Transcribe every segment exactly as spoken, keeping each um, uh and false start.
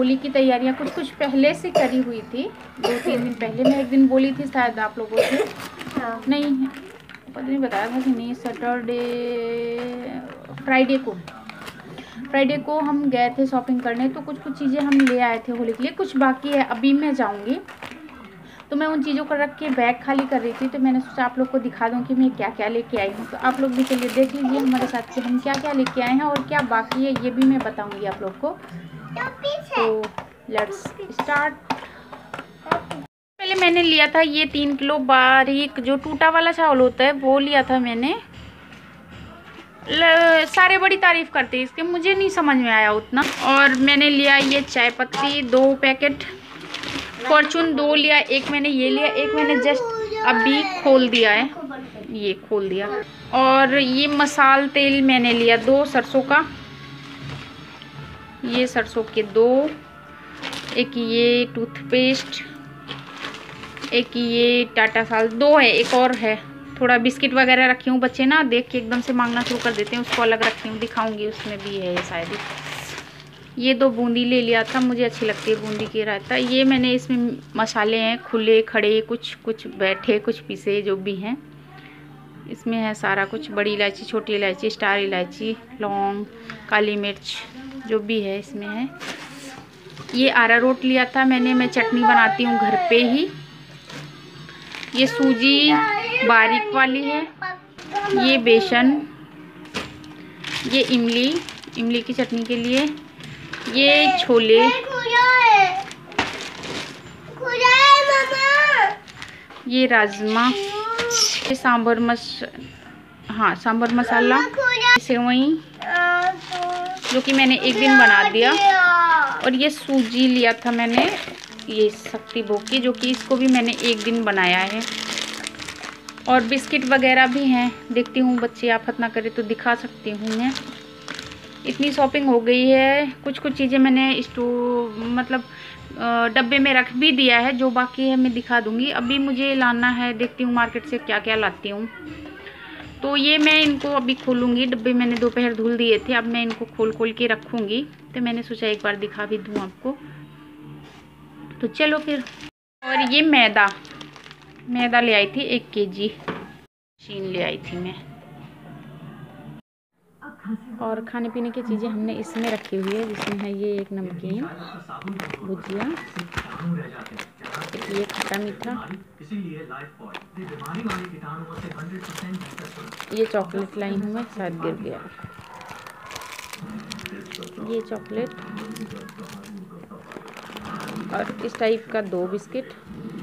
होली की तैयारियां कुछ कुछ पहले से करी हुई थी, दो तीन दिन पहले। मैं एक दिन बोली थी शायद आप लोगों से, नहीं पता नहीं बताया था कि नहीं, सैटरडे फ्राइडे को फ्राइडे को हम गए थे शॉपिंग करने, तो कुछ कुछ चीज़ें हम ले आए थे होली के लिए। कुछ बाकी है, अभी मैं जाऊंगी तो मैं उन चीज़ों को रख के बैग खाली कर रही थी, तो मैंने सोचा आप लोग को दिखा दूं कि मैं क्या क्या लेके आई हूँ। तो आप लोग भी चलिए देख लीजिए हमारे साथ कि हम क्या क्या लेके आए हैं और क्या बाकी है, ये भी मैं बताऊंगी आप लोग को। तो लेट्स स्टार्ट। पहले मैंने लिया था ये तीन किलो बारीक जो टूटा वाला चावल होता है, वो लिया था मैंने। ल, सारे बड़ी तारीफ करते हैं इसके, मुझे नहीं समझ में आया उतना। और मैंने लिया ये चाय पत्ती दो पैकेट, फॉर्चून दो लिया, एक मैंने ये लिया, एक मैंने जस्ट अभी खोल दिया है, ये खोल दिया। और ये मसाल तेल मैंने लिया दो सरसों का, ये सरसों के दो, एक ये टूथपेस्ट, एक ये टाटा साल दो है, एक और है। थोड़ा बिस्किट वगैरह रखी हूँ, बच्चे ना देख के एकदम से मांगना शुरू कर देते हैं, उसको अलग रखी हूँ, दिखाऊंगी उसमें भी है ये शायद। ये दो बूंदी ले लिया था, मुझे अच्छी लगती है बूंदी की रायता। ये मैंने इसमें मसाले हैं खुले खड़े, कुछ कुछ बैठे कुछ पीसे, जो भी हैं इसमें है सारा कुछ। बड़ी इलायची, छोटी इलायची, स्टार इलायची, लौंग, काली मिर्च, जो भी है इसमें है। ये अरारोट लिया था मैंने, मैं चटनी बनाती हूँ घर पे ही। ये सूजी बारीक वाली है, ये बेसन, ये इमली, इमली की चटनी के लिए, ये छोले, ये राजमा, ये सांभर मस हाँ सांभर मसाला, सेवई जो कि मैंने एक दिन बना दिया। और ये सूजी लिया था मैंने, ये शक्ति भोग की, जो कि इसको भी मैंने एक दिन बनाया है। और बिस्किट वगैरह भी हैं, देखती हूँ बच्चे आफत ना करे तो दिखा सकती हूँ मैं। इतनी शॉपिंग हो गई है। कुछ कुछ चीज़ें मैंने स्टोव मतलब डब्बे में रख भी दिया है, जो बाकी है मैं दिखा दूँगी। अभी मुझे लाना है, देखती हूँ मार्केट से क्या क्या लाती हूँ। तो ये मैं इनको अभी खोलूँगी, डब्बे मैंने दोपहर धुल दिए थे, अब मैं इनको खोल खोल के रखूँगी। तो मैंने सोचा एक बार दिखा भी दूँ आपको, तो चलो फिर। और ये मैदा मैदा ले आई थी एक केजी, चीन ले आई थी मैं। और खाने पीने की चीज़ें हमने इसमें रखी हुई है, जिसमें है ये एक नमकीन, भुजिया, एक ये खट्टा मीठा, ये चॉकलेट लाई हूँ मैं, शायद गिर गया, ये चॉकलेट। और इस टाइप का दो बिस्किट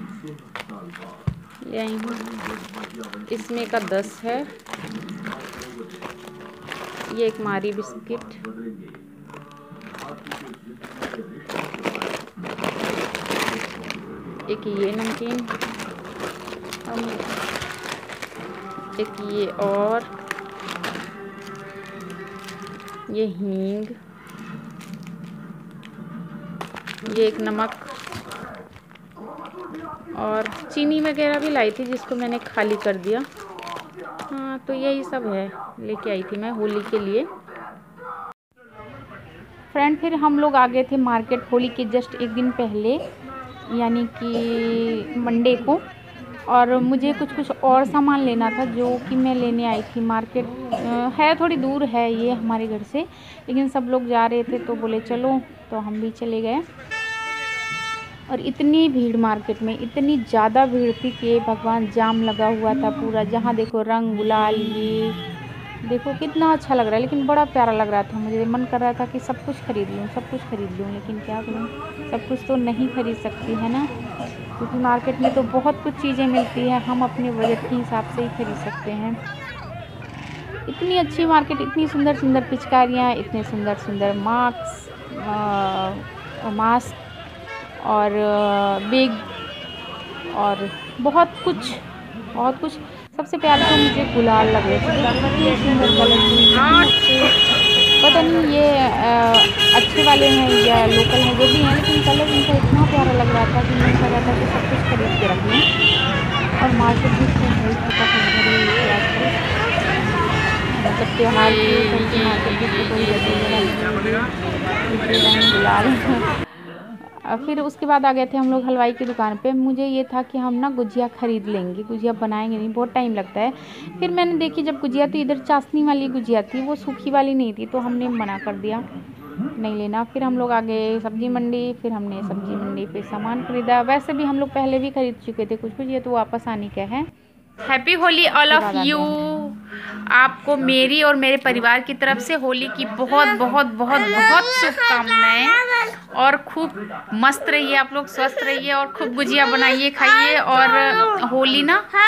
ले आई हूँ, इसमें का दस है। ये एक मारी बिस्किट, एक ये नमकीन, एक ये, और ये हींग, ये एक नमक, और चीनी वगैरह भी लाई थी जिसको मैंने खाली कर दिया। हाँ तो यही सब है, लेके आई थी मैं होली के लिए। फ्रेंड फिर हम लोग आ गए थे मार्केट होली के जस्ट एक दिन पहले, यानी कि मंडे को। और मुझे कुछ कुछ और सामान लेना था जो कि मैं लेने आई थी मार्केट। है थोड़ी दूर है ये हमारे घर से, लेकिन सब लोग जा रहे थे तो बोले चलो, तो हम भी चले गए। और इतनी भीड़ मार्केट में, इतनी ज़्यादा भीड़ थी कि भगवान जाम लगा हुआ था पूरा। जहाँ देखो रंग गुलाल, ये देखो कितना अच्छा लग रहा है, लेकिन बड़ा प्यारा लग रहा था। मुझे मन कर रहा था कि सब कुछ खरीद लूँ, सब कुछ खरीद लूँ, लेकिन क्या करूँ, सब कुछ तो नहीं खरीद सकती है ना, क्योंकि मार्केट में तो बहुत कुछ चीज़ें मिलती है, हम अपने बजट के हिसाब से ही खरीद सकते हैं। इतनी अच्छी मार्केट, इतनी सुंदर सुंदर पिचकारियाँ, इतने सुंदर सुंदर मास्क मास्क और बेग, और बहुत कुछ बहुत कुछ। सबसे प्यारे तो मुझे गुलाल लग रहे थे, इतने सुंदर कलर, पता नहीं ये आ, अच्छे वाले हैं या लोकल हैं, जो भी हैं, लेकिन कलर इनका इतना प्यारा लग रहा था कि मन कर रहा था कि सब कुछ खरीद के रख लूँ। और मार्केट भी बहुत फटाफट भरी हुई थी आजकल, मतलब त्योहार की मार्केट भी तो कोई रंग गुलाल। फिर उसके बाद आ गए थे हम लोग हलवाई की दुकान पे। मुझे ये था कि हम ना गुजिया ख़रीद लेंगे, गुजिया बनाएंगे नहीं, बहुत टाइम लगता है। फिर मैंने देखी जब गुजिया, तो इधर चाशनी वाली गुजिया थी, वो सूखी वाली नहीं थी, तो हमने मना कर दिया नहीं लेना। फिर हम लोग आ गए सब्जी मंडी। फिर हमने सब्जी मंडी पे सामान खरीदा। वैसे भी हम लोग पहले भी खरीद चुके थे कुछ कुछ, ये तो वापस आने का है। Happy Holi all of you. आपको मेरी और मेरे परिवार की तरफ से होली की बहुत बहुत बहुत बहुत शुभकामनाएं। और खूब मस्त रहिए आप लोग, स्वस्थ रहिए और खूब गुजिया बनाइए, खाइए। और होली ना